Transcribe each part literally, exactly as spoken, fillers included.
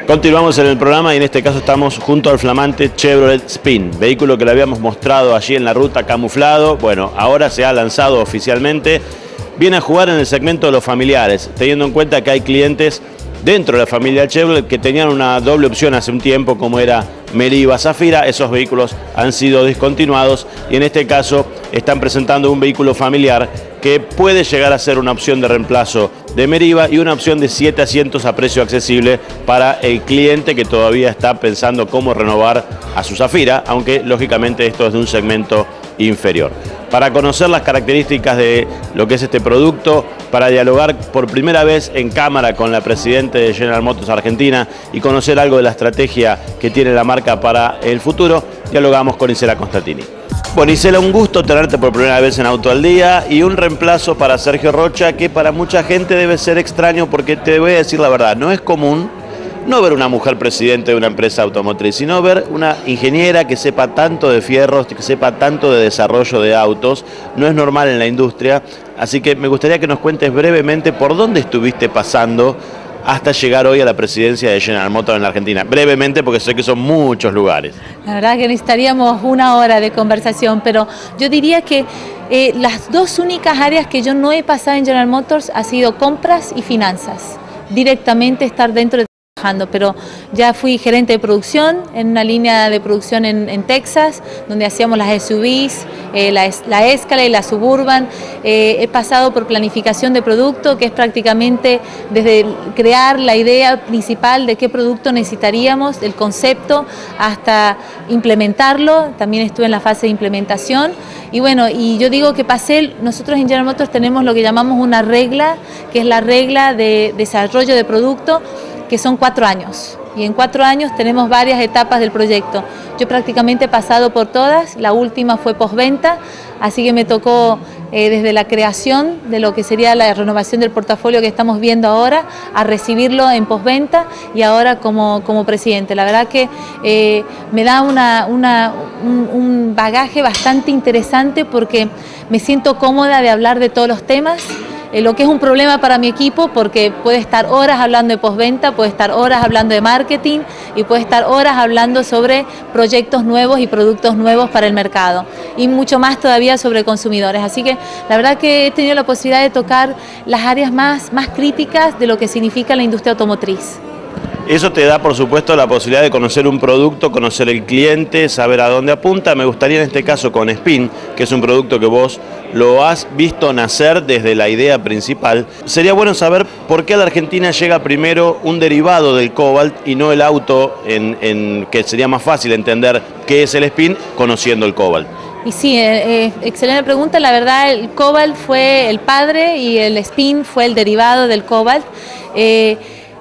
Continuamos en el programa y en este caso estamos junto al flamante Chevrolet Spin, vehículo que le habíamos mostrado allí en la ruta camuflado. Bueno, ahora se ha lanzado oficialmente. Viene a jugar en el segmento de los familiares, teniendo en cuenta que hay clientes dentro de la familia Chevrolet que tenían una doble opción hace un tiempo, como era Meriva, Zafira. Esos vehículos han sido discontinuados y en este caso están presentando un vehículo familiar que puede llegar a ser una opción de reemplazo de Meriva y una opción de siete asientos a precio accesible para el cliente que todavía está pensando cómo renovar a su Zafira, aunque lógicamente esto es de un segmento inferior. Para conocer las características de lo que es este producto, para dialogar por primera vez en cámara con la presidenta de General Motors Argentina y conocer algo de la estrategia que tiene la marca para el futuro, dialogamos con Isela Constantini. Bueno, Isela, un gusto tenerte por primera vez en Auto al Día y un reemplazo para Sergio Rocha que para mucha gente debe ser extraño porque te voy a decir la verdad, no es común no ver una mujer presidente de una empresa automotriz, sino ver una ingeniera que sepa tanto de fierros, que sepa tanto de desarrollo de autos. No es normal en la industria, así que me gustaría que nos cuentes brevemente por dónde estuviste pasando hasta llegar hoy a la presidencia de General Motors en la Argentina. Brevemente, porque sé que son muchos lugares. La verdad que necesitaríamos una hora de conversación, pero yo diría que eh, las dos únicas áreas que yo no he pasado en General Motors ha sido compras y finanzas. Directamente estar dentro de pero ya fui gerente de producción en una línea de producción en, en Texas, donde hacíamos las S U Vs, eh, la, la Escalade y la Suburban. Eh, he pasado por planificación de producto, que es prácticamente desde crear la idea principal de qué producto necesitaríamos, el concepto, hasta implementarlo. También estuve en la fase de implementación. Y bueno, y yo digo que pasé, nosotros en General Motors tenemos lo que llamamos una regla, que es la regla de desarrollo de producto, que son cuatro años. Y en cuatro años tenemos varias etapas del proyecto. Yo prácticamente he pasado por todas, la última fue postventa, así que me tocó eh, desde la creación de lo que sería la renovación del portafolio que estamos viendo ahora, a recibirlo en postventa y ahora como, como presidente. La verdad que eh, me da una, una, un, un bagaje bastante interesante porque me siento cómoda de hablar de todos los temas. Eh, lo que es un problema para mi equipo porque puede estar horas hablando de postventa, puede estar horas hablando de marketing y puede estar horas hablando sobre proyectos nuevos y productos nuevos para el mercado y mucho más todavía sobre consumidores. Así que la verdad que he tenido la posibilidad de tocar las áreas más, más críticas de lo que significa la industria automotriz. Eso te da, por supuesto, la posibilidad de conocer un producto, conocer el cliente, saber a dónde apunta. Me gustaría en este caso con Spin, que es un producto que vos lo has visto nacer desde la idea principal. Sería bueno saber por qué a la Argentina llega primero un derivado del Cobalt y no el auto, en, en que sería más fácil entender qué es el Spin conociendo el Cobalt. Y sí, eh, eh, excelente pregunta. La verdad, el Cobalt fue el padre y el Spin fue el derivado del Cobalt. Eh,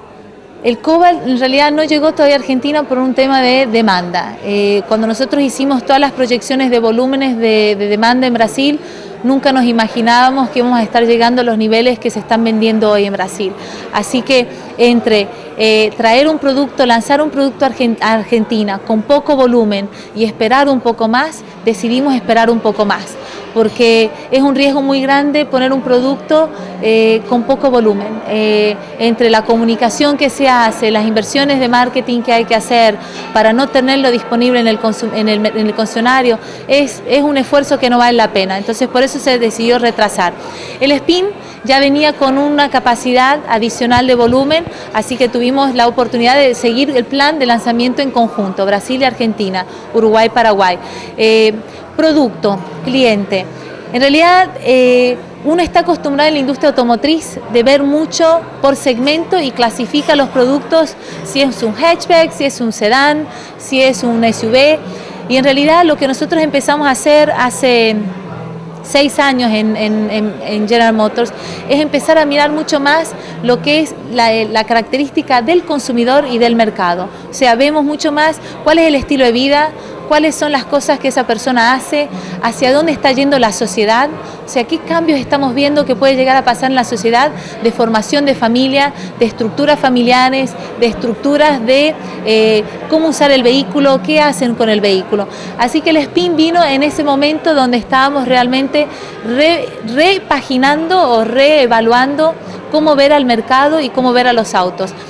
El Cobalt en realidad no llegó todavía a Argentina por un tema de demanda. Eh, cuando nosotros hicimos todas las proyecciones de volúmenes de, de demanda en Brasil, nunca nos imaginábamos que íbamos a estar llegando a los niveles que se están vendiendo hoy en Brasil. Así que entre eh, traer un producto, lanzar un producto a Argentina con poco volumen y esperar un poco más, decidimos esperar un poco más, porque es un riesgo muy grande poner un producto eh, con poco volumen. Eh, entre la comunicación que se hace, las inversiones de marketing que hay que hacer para no tenerlo disponible en el, en el, en el concesionario, es, es un esfuerzo que no vale la pena. Entonces por eso se decidió retrasar. El Spin ya venía con una capacidad adicional de volumen, así que tuvimos la oportunidad de seguir el plan de lanzamiento en conjunto, Brasil y Argentina, Uruguay, Paraguay. Eh, producto, cliente. En realidad, eh, uno está acostumbrado en la industria automotriz de ver mucho por segmento y clasifica los productos, si es un hatchback, si es un sedán, si es un S U V. Y en realidad lo que nosotros empezamos a hacer hace seis años en, en, en General Motors es empezar a mirar mucho más lo que es la, la característica del consumidor y del mercado. O sea, vemos mucho más cuál es el estilo de vida, cuáles son las cosas que esa persona hace, hacia dónde está yendo la sociedad, o sea, qué cambios estamos viendo que puede llegar a pasar en la sociedad de formación de familia, de estructuras familiares, de estructuras de eh, cómo usar el vehículo, qué hacen con el vehículo. Así que el Spin vino en ese momento donde estábamos realmente re, repaginando o reevaluando cómo ver al mercado y cómo ver a los autos.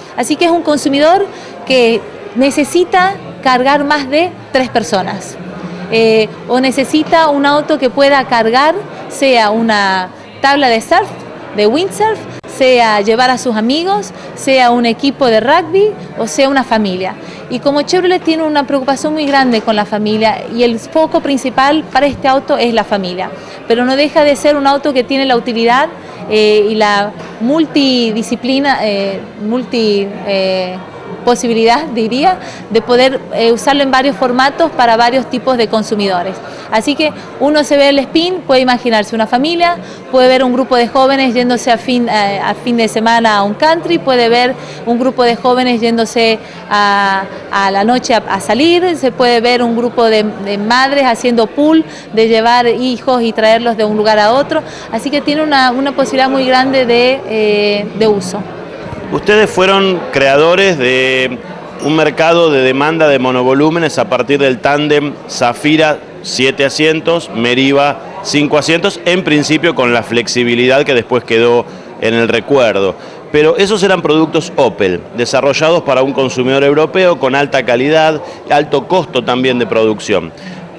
Así que es un consumidor que necesita cargar más de tres personas. Eh, o necesita un auto que pueda cargar, sea una tabla de surf, de windsurf, sea llevar a sus amigos, sea un equipo de rugby o sea una familia. Y como Chevrolet tiene una preocupación muy grande con la familia y el foco principal para este auto es la familia, pero no deja de ser un auto que tiene la utilidad eh, y la multidisciplina, eh, multi... Eh, posibilidad, diría, de poder eh, usarlo en varios formatos para varios tipos de consumidores. Así que uno se ve el Spin, puede imaginarse una familia, puede ver un grupo de jóvenes yéndose a fin, eh, a fin de semana a un country, puede ver un grupo de jóvenes yéndose a, a la noche a, a salir, se puede ver un grupo de, de madres haciendo pool, de llevar hijos y traerlos de un lugar a otro, así que tiene una, una posibilidad muy grande de, eh, de uso. Ustedes fueron creadores de un mercado de demanda de monovolúmenes a partir del tándem Zafira siete asientos, Meriva cinco asientos, en principio con la flexibilidad que después quedó en el recuerdo. Pero esos eran productos Opel, desarrollados para un consumidor europeo con alta calidad, alto costo también de producción.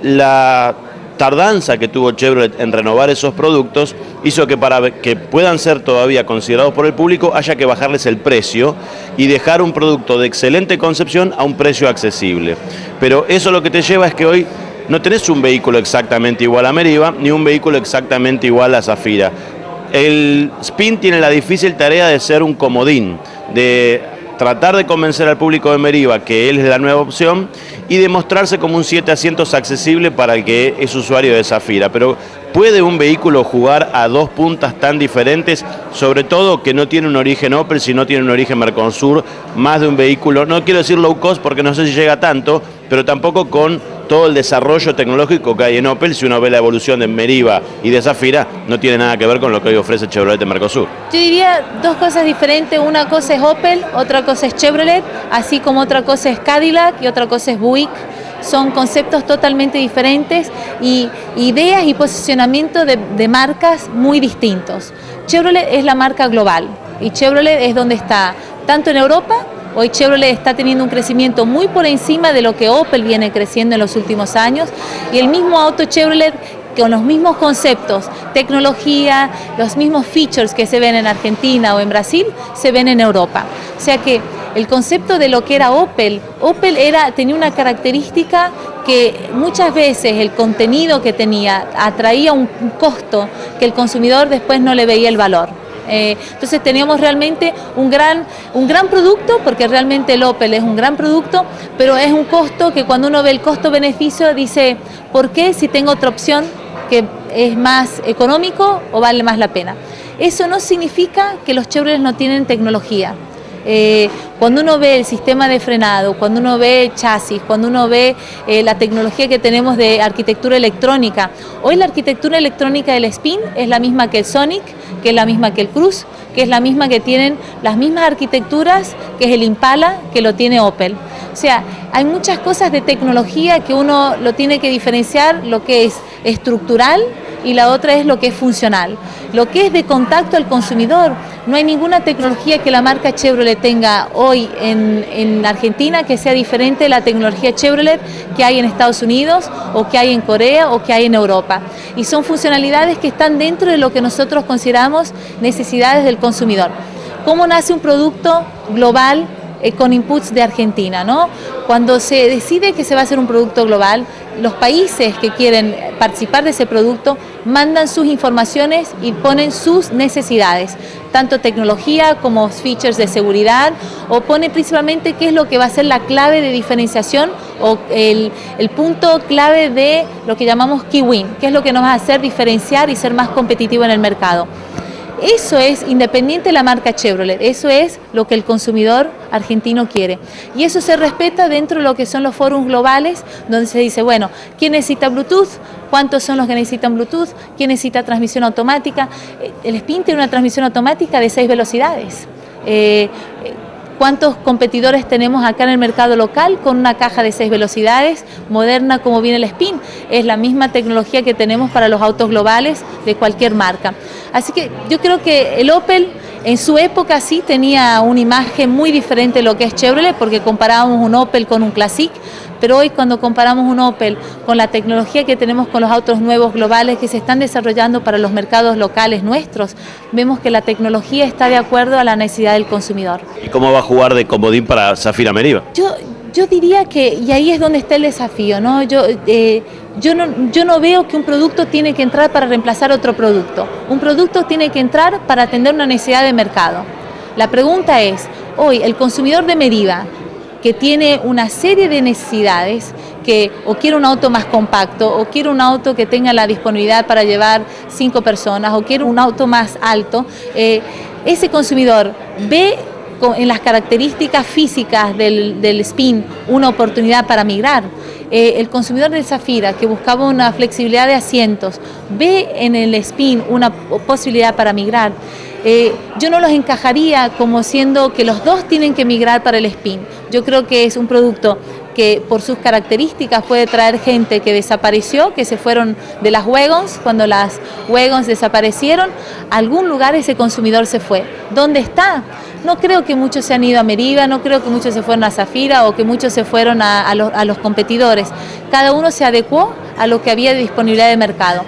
La tardanza que tuvo Chevrolet en renovar esos productos hizo que para que puedan ser todavía considerados por el público haya que bajarles el precio y dejar un producto de excelente concepción a un precio accesible. Pero eso lo que te lleva es que hoy no tenés un vehículo exactamente igual a Meriva ni un vehículo exactamente igual a Zafira. El Spin tiene la difícil tarea de ser un comodín, de tratar de convencer al público de Meriva que él es la nueva opción y demostrarse como un siete asientos accesible para el que es usuario de Zafira. Pero ¿puede un vehículo jugar a dos puntas tan diferentes? Sobre todo que no tiene un origen Opel, sino tiene un origen Mercosur, más de un vehículo, no quiero decir low cost porque no sé si llega tanto, pero tampoco con todo el desarrollo tecnológico que hay en Opel. Si uno ve la evolución de Meriva y de Zafira, no tiene nada que ver con lo que hoy ofrece Chevrolet en Mercosur. Yo diría dos cosas diferentes, una cosa es Opel, otra cosa es Chevrolet, así como otra cosa es Cadillac y otra cosa es Buick. Son conceptos totalmente diferentes y ideas y posicionamiento de, de marcas muy distintos. Chevrolet es la marca global y Chevrolet es donde está, tanto en Europa. Hoy Chevrolet está teniendo un crecimiento muy por encima de lo que Opel viene creciendo en los últimos años y el mismo auto Chevrolet con los mismos conceptos, tecnología, los mismos features que se ven en Argentina o en Brasil, se ven en Europa. O sea que el concepto de lo que era Opel, Opel era, tenía una característica que muchas veces el contenido que tenía atraía un costo que el consumidor después no le veía el valor. Eh, entonces teníamos realmente un gran, un gran producto, porque realmente el Opel es un gran producto, pero es un costo que cuando uno ve el costo-beneficio dice, ¿por qué si tengo otra opción que es más económico o vale más la pena? Eso no significa que los Chevrolet no tienen tecnología. Eh, cuando uno ve el sistema de frenado, cuando uno ve el chasis, cuando uno ve eh, la tecnología que tenemos de arquitectura electrónica, hoy la arquitectura electrónica del Spin es la misma que el Sonic, que es la misma que el Cruze, que es la misma que tienen las mismas arquitecturas que es el Impala, que lo tiene Opel. O sea, hay muchas cosas de tecnología que uno lo tiene que diferenciar, lo que es estructural y la otra es lo que es funcional. Lo que es de contacto al consumidor, no hay ninguna tecnología que la marca Chevrolet tenga hoy en, en Argentina que sea diferente de la tecnología Chevrolet que hay en Estados Unidos o que hay en Corea o que hay en Europa. Y son funcionalidades que están dentro de lo que nosotros consideramos necesidades del consumidor. ¿Cómo nace un producto global eh, con inputs de Argentina, ¿no? Cuando se decide que se va a hacer un producto global, los países que quieren participar de ese producto mandan sus informaciones y ponen sus necesidades, tanto tecnología como features de seguridad, o pone principalmente qué es lo que va a ser la clave de diferenciación o el, el punto clave de lo que llamamos key win, qué es lo que nos va a hacer diferenciar y ser más competitivo en el mercado. Eso es independiente de la marca Chevrolet, eso es lo que el consumidor argentino quiere. Y eso se respeta dentro de lo que son los foros globales, donde se dice, bueno, ¿quién necesita Bluetooth? ¿Cuántos son los que necesitan Bluetooth? ¿Quién necesita transmisión automática? El Spin tiene una transmisión automática de seis velocidades. Eh, ¿Cuántos competidores tenemos acá en el mercado local con una caja de seis velocidades, moderna como viene el Spin? Es la misma tecnología que tenemos para los autos globales de cualquier marca. Así que yo creo que el Opel En su época sí tenía una imagen muy diferente de lo que es Chevrolet, porque comparábamos un Opel con un Classic, pero hoy cuando comparamos un Opel con la tecnología que tenemos con los autos nuevos globales que se están desarrollando para los mercados locales nuestros, vemos que la tecnología está de acuerdo a la necesidad del consumidor. ¿Y cómo va a jugar de comodín para Zafira Meriva? Yo, yo diría que, y ahí es donde está el desafío, ¿no? Yo, eh, yo no, yo no veo que un producto tiene que entrar para reemplazar otro producto. Un producto tiene que entrar para atender una necesidad de mercado. La pregunta es, hoy el consumidor de Meriva, que tiene una serie de necesidades, que o quiere un auto más compacto, o quiere un auto que tenga la disponibilidad para llevar cinco personas, o quiere un auto más alto, eh, ese consumidor ve en las características físicas del, del Spin una oportunidad para migrar. Eh, el consumidor del Zafira, que buscaba una flexibilidad de asientos, ve en el Spin una posibilidad para migrar. Eh, yo no los encajaría como siendo que los dos tienen que migrar para el Spin. Yo creo que es un producto que por sus características puede traer gente que desapareció, que se fueron de las Wagons, cuando las Wagons desaparecieron, a algún lugar ese consumidor se fue. ¿Dónde está? No creo que muchos se han ido a Meriva, no creo que muchos se fueron a Zafira o que muchos se fueron a, a, los, a los competidores. Cada uno se adecuó a lo que había de disponibilidad de mercado.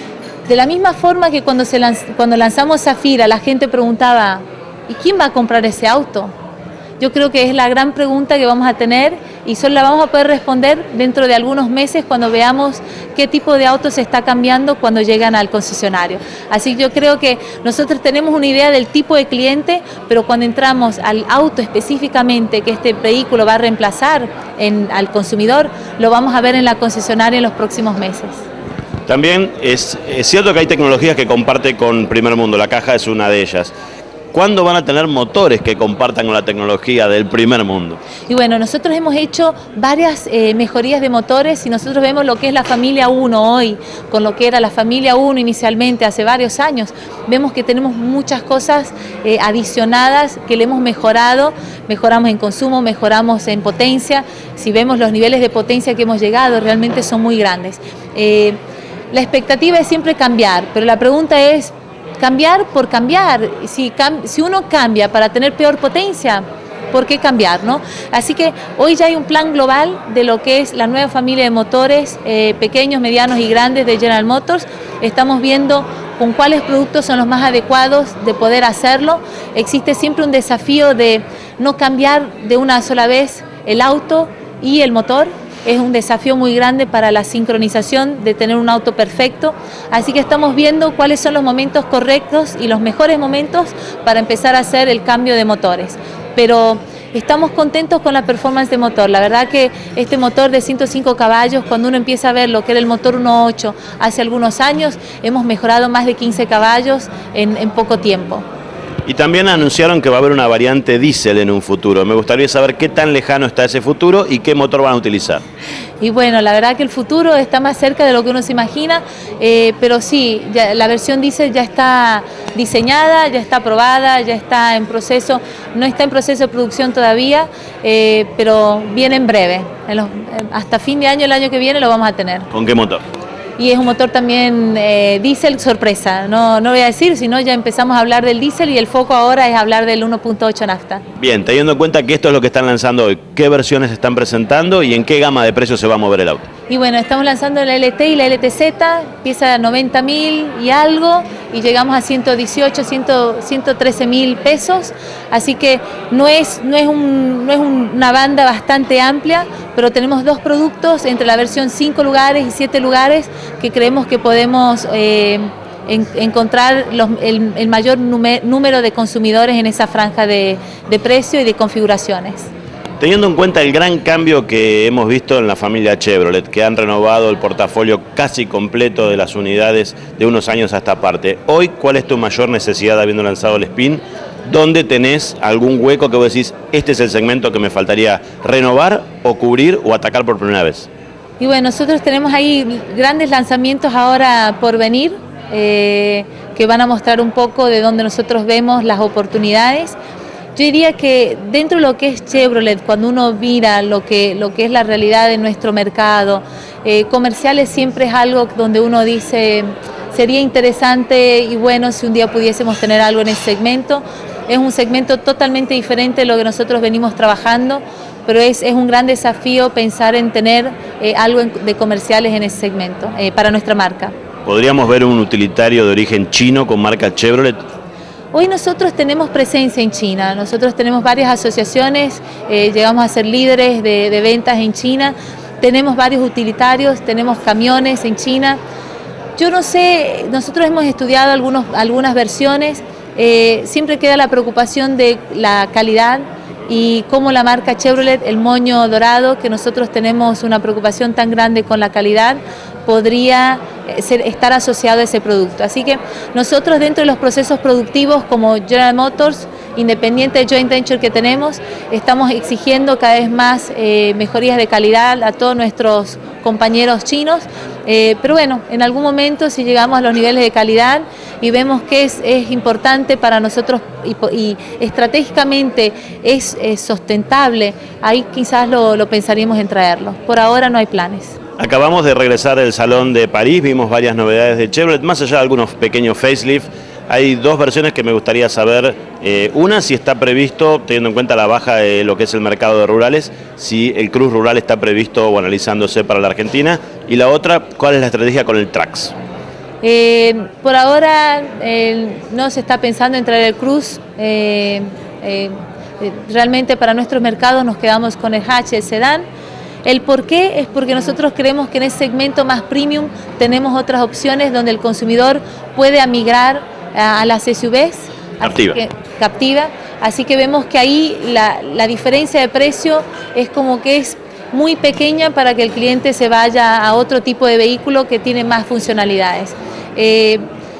De la misma forma que cuando, se lanz, cuando lanzamos Zafira, la gente preguntaba, ¿y quién va a comprar ese auto? Yo creo que es la gran pregunta que vamos a tener y solo la vamos a poder responder dentro de algunos meses cuando veamos qué tipo de auto se está cambiando cuando llegan al concesionario. Así que yo creo que nosotros tenemos una idea del tipo de cliente, pero cuando entramos al auto específicamente que este vehículo va a reemplazar en, al consumidor, lo vamos a ver en la concesionaria en los próximos meses. También es, es cierto que hay tecnologías que comparte con Primer Mundo, la caja es una de ellas. ¿Cuándo van a tener motores que compartan con la tecnología del Primer Mundo? Y bueno, nosotros hemos hecho varias eh, mejorías de motores y nosotros vemos lo que es la familia uno hoy, con lo que era la familia uno inicialmente hace varios años. Vemos que tenemos muchas cosas eh, adicionadas que le hemos mejorado, mejoramos en consumo, mejoramos en potencia. Si vemos los niveles de potencia que hemos llegado, realmente son muy grandes. Eh, la expectativa es siempre cambiar, pero la pregunta es, cambiar por cambiar, si, si uno cambia para tener peor potencia, ¿por qué cambiar, no? Así que hoy ya hay un plan global de lo que es la nueva familia de motores eh, pequeños, medianos y grandes de General Motors. Estamos viendo con cuáles productos son los más adecuados de poder hacerlo. Existe siempre un desafío de no cambiar de una sola vez el auto y el motor. Es un desafío muy grande para la sincronización de tener un auto perfecto, así que estamos viendo cuáles son los momentos correctos y los mejores momentos para empezar a hacer el cambio de motores. Pero estamos contentos con la performance de motor, la verdad que este motor de ciento cinco caballos, cuando uno empieza a ver lo que era el motor uno punto ocho hace algunos años, hemos mejorado más de quince caballos en, en poco tiempo. Y también anunciaron que va a haber una variante diésel en un futuro. Me gustaría saber qué tan lejano está ese futuro y qué motor van a utilizar. Y bueno, la verdad que el futuro está más cerca de lo que uno se imagina, eh, pero sí, ya, la versión diésel ya está diseñada, ya está aprobada, ya está en proceso, no está en proceso de producción todavía, eh, pero viene en breve. En los, hasta fin de año, el año que viene, lo vamos a tener. ¿Con qué motor? Y es un motor también eh, diésel sorpresa, no, no voy a decir, sino ya empezamos a hablar del diésel y el foco ahora es hablar del uno punto ocho nafta. Bien, teniendo en cuenta que esto es lo que están lanzando hoy, ¿qué versiones están presentando y en qué gama de precios se va a mover el auto? Y bueno, estamos lanzando la L T y la L T Z, empieza a noventa mil y algo y llegamos a ciento dieciocho, ciento trece mil pesos, así que no es, no es, un, no es una banda bastante amplia, pero tenemos dos productos entre la versión cinco lugares y siete lugares que creemos que podemos eh, en, encontrar los, el, el mayor número de consumidores en esa franja de, de precio y de configuraciones. Teniendo en cuenta el gran cambio que hemos visto en la familia Chevrolet, que han renovado el portafolio casi completo de las unidades de unos años a esta parte, hoy, ¿cuál es tu mayor necesidad habiendo lanzado el Spin? ¿Dónde tenés algún hueco que vos decís, este es el segmento que me faltaría renovar o cubrir o atacar por primera vez? Y bueno, nosotros tenemos ahí grandes lanzamientos ahora por venir, eh, que van a mostrar un poco de dónde nosotros vemos las oportunidades. Yo diría que dentro de lo que es Chevrolet, cuando uno mira lo que, lo que es la realidad de nuestro mercado, eh, comerciales siempre es algo donde uno dice, sería interesante y bueno si un día pudiésemos tener algo en ese segmento. Es un segmento totalmente diferente de lo que nosotros venimos trabajando, pero es, es un gran desafío pensar en tener eh, algo de comerciales en ese segmento, eh, para nuestra marca. ¿Podríamos ver un utilitario de origen chino con marca Chevrolet? Hoy nosotros tenemos presencia en China, nosotros tenemos varias asociaciones, eh, llegamos a ser líderes de, de ventas en China, tenemos varios utilitarios, tenemos camiones en China. Yo no sé, nosotros hemos estudiado algunos, algunas versiones. Eh, siempre queda la preocupación de la calidad y cómo la marca Chevrolet, el moño dorado, que nosotros tenemos una preocupación tan grande con la calidad, podría ser, estar asociado a ese producto. Así que nosotros dentro de los procesos productivos como General Motors, independiente del joint venture que tenemos, estamos exigiendo cada vez más eh, mejorías de calidad a todos nuestros compañeros chinos, eh, pero bueno, en algún momento si llegamos a los niveles de calidad y vemos que es, es importante para nosotros y, y estratégicamente es, es sustentable, ahí quizás lo, lo pensaríamos en traerlo. Por ahora no hay planes. Acabamos de regresar del Salón de París, vimos varias novedades de Chevrolet, más allá de algunos pequeños facelift. Hay dos versiones que me gustaría saber, eh, una si está previsto, teniendo en cuenta la baja de lo que es el mercado de rurales, si el Cruz rural está previsto o analizándose para la Argentina, y la otra, ¿cuál es la estrategia con el Trax? Eh, por ahora eh, no se está pensando en traer el Cruz, eh, eh, realmente para nuestros mercados nos quedamos con el hatch, el sedán. El por qué es porque nosotros creemos que en ese segmento más premium tenemos otras opciones donde el consumidor puede migrar a las S U Vs, Captiva. Así que, captiva, así que vemos que ahí la, la diferencia de precio es como que es muy pequeña para que el cliente se vaya a otro tipo de vehículo que tiene más funcionalidades. Eh,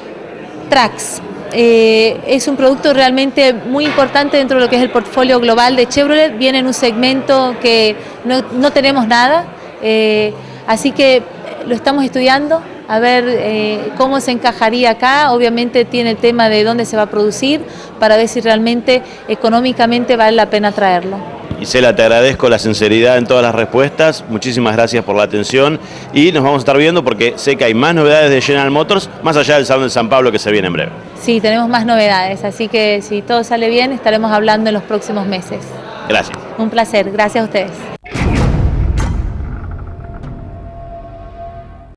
Trax eh, es un producto realmente muy importante dentro de lo que es el portfolio global de Chevrolet, viene en un segmento que no, no tenemos nada, eh, así que lo estamos estudiando, a ver eh, cómo se encajaría acá. Obviamente tiene el tema de dónde se va a producir para ver si realmente económicamente vale la pena traerlo. Isela, te agradezco la sinceridad en todas las respuestas, muchísimas gracias por la atención y nos vamos a estar viendo porque sé que hay más novedades de General Motors, más allá del Salón de San Pablo que se viene en breve. Sí, tenemos más novedades, así que si todo sale bien estaremos hablando en los próximos meses. Gracias. Un placer, gracias a ustedes.